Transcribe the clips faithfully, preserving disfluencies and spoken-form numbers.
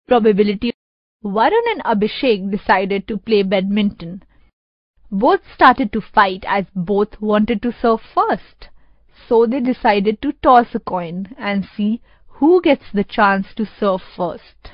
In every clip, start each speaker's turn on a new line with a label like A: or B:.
A: Probability. Varun and Abhishek decided to play badminton. Both started to fight as both wanted to serve first. So they decided to toss a coin and see who gets the chance to serve first.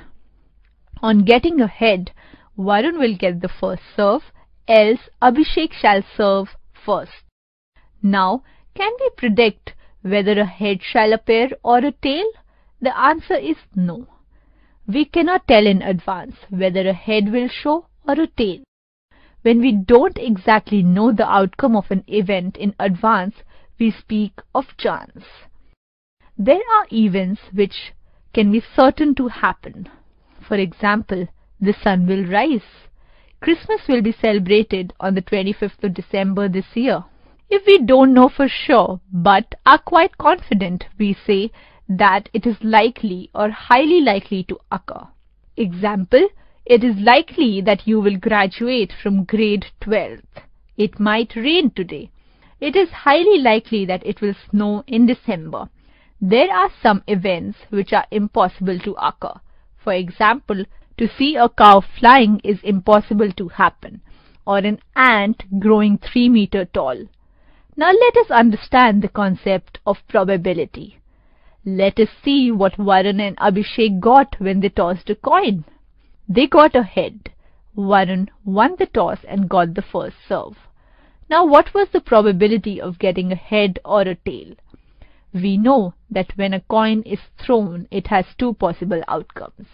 A: On getting a head, Varun will get the first serve, else Abhishek shall serve first. Now, can we predict whether a head shall appear or a tail? The answer is no. We cannot tell in advance whether a head will show or a tail. When we don't exactly know the outcome of an event in advance, we speak of chance. There are events which can be certain to happen. For example, the sun will rise. Christmas will be celebrated on the twenty-fifth of December this year. If we don't know for sure but are quite confident, we say that it is likely or highly likely to occur. Example, it is likely that you will graduate from grade twelfth. It might rain today. It is highly likely that it will snow in December. There are some events which are impossible to occur. For example, to see a cow flying is impossible to happen, or an ant growing three meters tall. Now let us understand the concept of probability. Let us see what Varun and Abhishek got when they tossed a coin. They got a head. Varun won the toss and got the first serve. Now what was the probability of getting a head or a tail? We know that when a coin is thrown, it has two possible outcomes,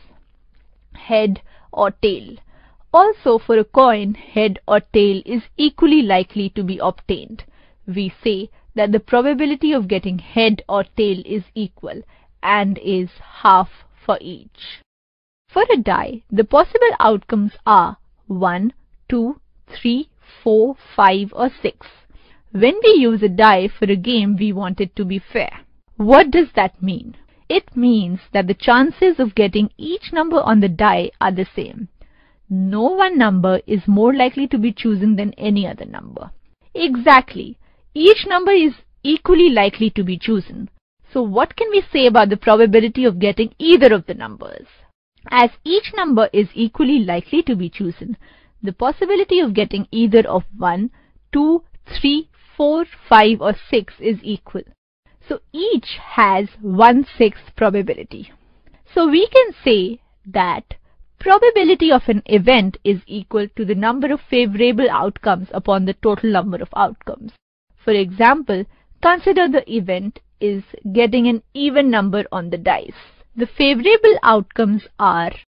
A: head or tail. Also, for a coin, head or tail is equally likely to be obtained. We say that the probability of getting head or tail is equal and is half for each. For a die, the possible outcomes are one, two, three, four, five or six. When we use a die for a game, we want it to be fair. What does that mean? It means that the chances of getting each number on the die are the same. No one number is more likely to be chosen than any other number. Exactly. Each number is equally likely to be chosen. So what can we say about the probability of getting either of the numbers? As each number is equally likely to be chosen, the possibility of getting either of one, two, three, four, five or six is equal. So each has one-sixth probability. So we can say that probability of an event is equal to the number of favorable outcomes upon the total number of outcomes. For example, consider the event is getting an even number on the dice. The favorable outcomes are